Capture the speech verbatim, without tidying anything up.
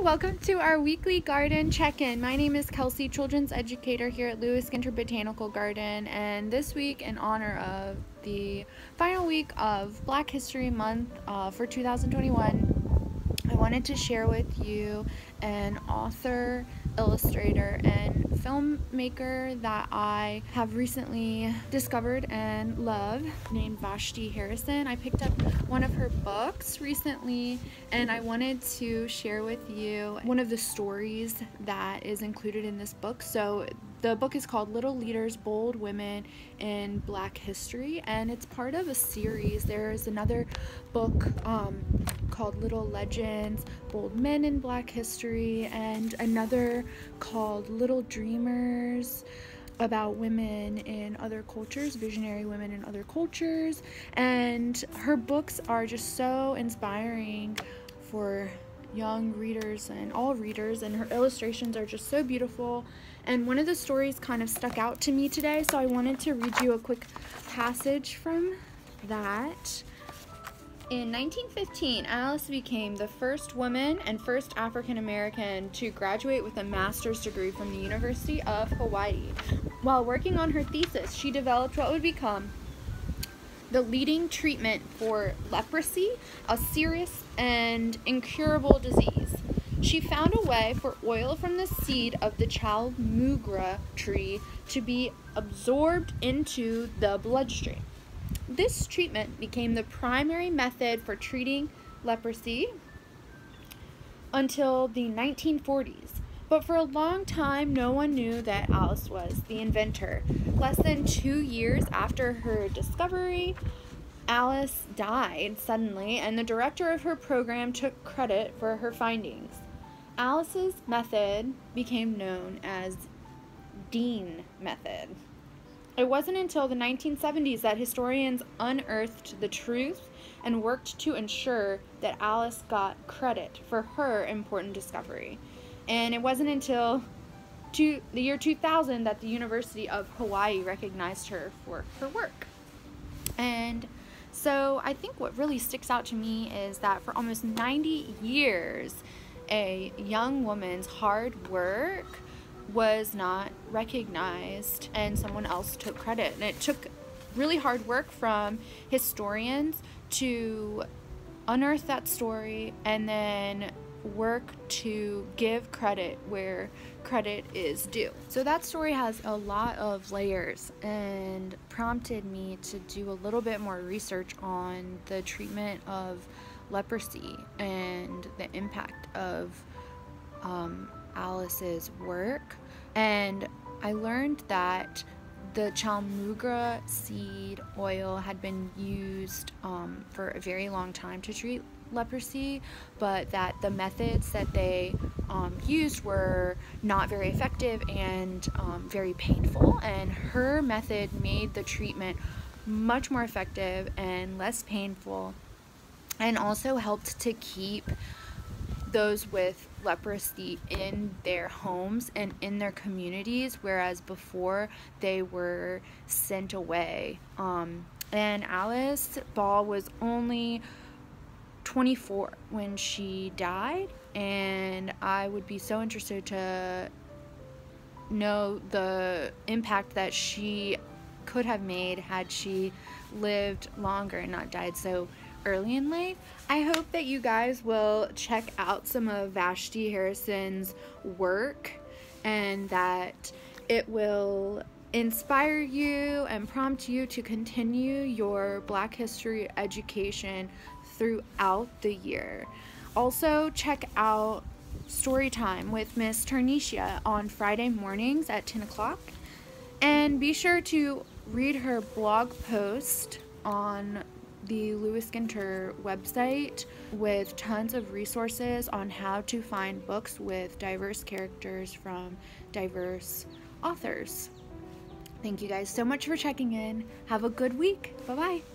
welcome to our weekly garden check-in. My name is Kelsey, children's educator here at Ginter Botanical Garden, and this week, in honor of the final week of Black History Month uh, for two thousand twenty-one, I wanted to share with you an author, illustrator, and filmmaker that I have recently discovered and love, named Vashti Harrison. I picked up one of her books recently, and I wanted to share with you one of the stories that is included in this book. So the book is called Little Leaders, Bold Women in Black History, and it's part of a series. There's another book um, called Little Legends, Bold Men in Black History, and another called Little Dreamers, about women in other cultures, visionary women in other cultures. And her books are just so inspiring for young readers and all readers, and her illustrations are just so beautiful. And one of the stories kind of stuck out to me today, so I wanted to read you a quick passage from that. In nineteen fifteen, Alice became the first woman and first African American to graduate with a master's degree from the University of Hawaii. While working on her thesis, she developed what would become the leading treatment for leprosy, a serious and incurable disease. She found a way for oil from the seed of the chaulmoogra tree to be absorbed into the bloodstream. This treatment became the primary method for treating leprosy until the nineteen forties. But for a long time, no one knew that Alice was the inventor. Less than two years after her discovery, Alice died suddenly, and the director of her program took credit for her findings. Alice's method became known as Dean method. It wasn't until the nineteen seventies that historians unearthed the truth and worked to ensure that Alice got credit for her important discovery. And it wasn't until two, the year two thousand that the University of Hawaii recognized her for her work. And so I think what really sticks out to me is that for almost ninety years, a young woman's hard work was not recognized and someone else took credit. And it took really hard work from historians to unearth that story and then work to give credit where credit is due. So that story has a lot of layers and prompted me to do a little bit more research on the treatment of leprosy and the impact of um, Alice's work. And I learned that the chaulmoogra seed oil had been used um, for a very long time to treat leprosy, but that the methods that they um, used were not very effective and um, very painful. And her method made the treatment much more effective and less painful, and also helped to keep those with leprosy in their homes and in their communities, whereas before they were sent away. Um, and Alice Ball was only twenty-four when she died, and I would be so interested to know the impact that she could have made had she lived longer and not died so early in life. I hope that you guys will check out some of Vashti Harrison's work and that it will inspire you and prompt you to continue your Black history education throughout the year. Also, check out Storytime with Miss Tarnisha on Friday mornings at ten o'clock, and be sure to read her blog post on the Ginter website with tons of resources on how to find books with diverse characters from diverse authors. Thank you guys so much for checking in. Have a good week. Bye-bye.